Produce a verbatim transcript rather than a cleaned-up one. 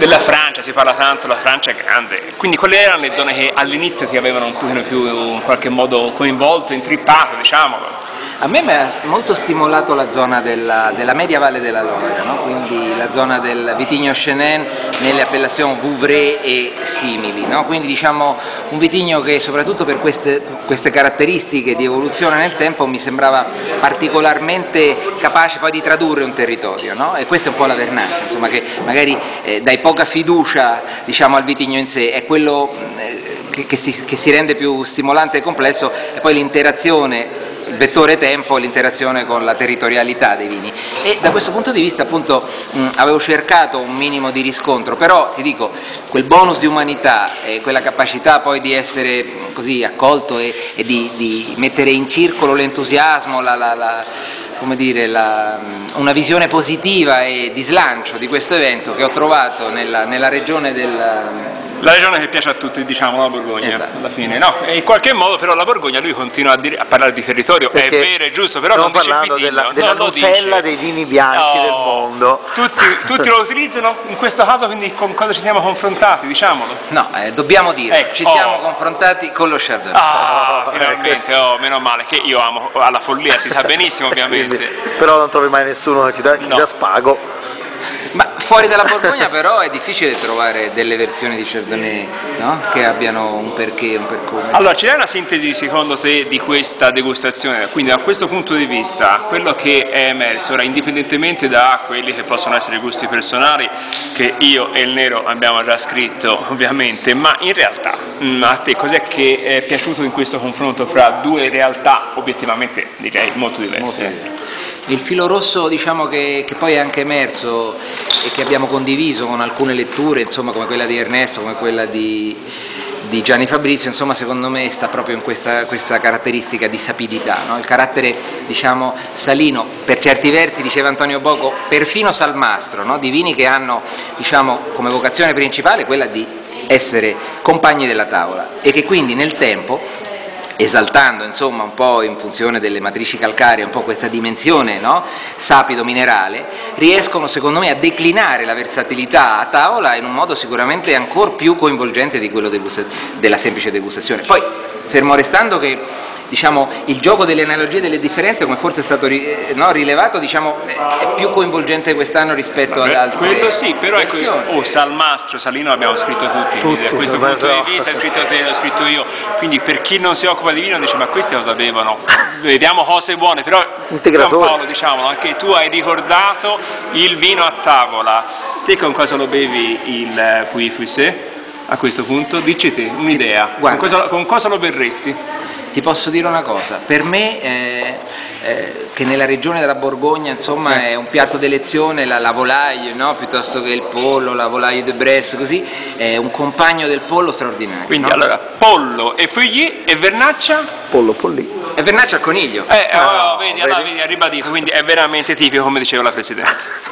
della Francia, si parla tanto, la Francia è grande, quindi quelle erano le zone che all'inizio ti avevano un pochino più in qualche modo coinvolto, intrippato, diciamolo. A me mi ha molto stimolato la zona della, della media valle della Loira, no? Quindi la zona del vitigno Chenin nelle appellazioni Vouvray e simili, no? Quindi diciamo un vitigno che soprattutto per queste, queste caratteristiche di evoluzione nel tempo mi sembrava particolarmente capace poi di tradurre un territorio, no? E questa è un po' la vernaccia, insomma, che magari eh, dai poca fiducia, diciamo, al vitigno in sé, è quello eh, che, che, si, che si rende più stimolante e complesso, e poi l'interazione, il vettore tempo, l'interazione con la territorialità dei vini, e da questo punto di vista appunto mh, avevo cercato un minimo di riscontro, però ti dico, quel bonus di umanità e quella capacità poi di essere così accolto e, e di, di mettere in circolo l'entusiasmo, la, la, la, come dire, la, una visione positiva e di slancio di questo evento che ho trovato nella, nella regione del... La regione che piace a tutti, diciamo, la Borgogna, esatto. Alla fine, no? E in qualche modo però la Borgogna, lui continua a, dire, a parlare di territorio, perché è vero, è giusto, però non dice il vitigno, della, della non Nutella lo dice. dei vini bianchi no, del mondo. Tutti, tutti lo utilizzano, in questo caso quindi con cosa ci siamo confrontati, diciamolo? No, eh, dobbiamo dire, ecco, ci siamo oh. confrontati con lo Chardonnay. Ah, finalmente, oh, meno male, che io amo alla follia, si sa benissimo ovviamente. Quindi, però non trovi mai nessuno che ti dà, no. già spago. Ma fuori dalla Borgogna però è difficile trovare delle versioni di Chardonnay, no? Che abbiano un perché, un percorso. Allora, c'è una sintesi secondo te di questa degustazione? Quindi da questo punto di vista, quello che è emerso, ora, indipendentemente da quelli che possono essere gusti personali, che io e il Nero abbiamo già scritto ovviamente, ma in realtà a te cos'è che è piaciuto in questo confronto fra due realtà obiettivamente direi molto diverse? Molto diverse. Il filo rosso, diciamo, che, che poi è anche emerso e che abbiamo condiviso con alcune letture, insomma, come quella di Ernesto, come quella di, di Gianni Fabrizio, insomma, secondo me sta proprio in questa, questa caratteristica di sapidità, no? Il carattere, diciamo, salino, per certi versi, diceva Antonio Boco, perfino salmastro, no? Di vini che hanno, diciamo, come vocazione principale quella di essere compagni della tavola e che quindi nel tempo, esaltando insomma un po' in funzione delle matrici calcaree un po' questa dimensione, no? Sapido minerale, riescono secondo me a declinare la versatilità a tavola in un modo sicuramente ancora più coinvolgente di quello della semplice degustazione. Poi, fermo restando che, diciamo, il gioco delle analogie e delle differenze, come forse è stato no, rilevato, diciamo, è più coinvolgente quest'anno rispetto Vabbè, ad altre. Quello sì, però ecco, versioni. oh, Salmastro, Salino l'abbiamo scritto tutti, Tutti, da questo non punto so. di vista hai scritto te, l'ho scritto io, quindi per chi non si occupa di vino dice ma questi cosa bevono? Vediamo cose buone, però Integratori. Paolo, diciamo, anche tu hai ricordato il vino a tavola, te con cosa lo bevi il Puy Fuissé? A questo punto, dici te, un'idea, con cosa, con cosa lo berresti? Ti posso dire una cosa, per me eh, eh, che nella regione della Borgogna insomma è un piatto d'elezione la, la volaille, no? Piuttosto che il pollo, la volaille de Bresse, così, è un compagno del pollo straordinario. Quindi no? allora, pollo e Pouilly e vernaccia? Pollo, polli. E vernaccia al coniglio. Eh, No, oh, vedi, allora, vedi? vedi, ha ribadito, quindi è veramente tipico come diceva la Presidente.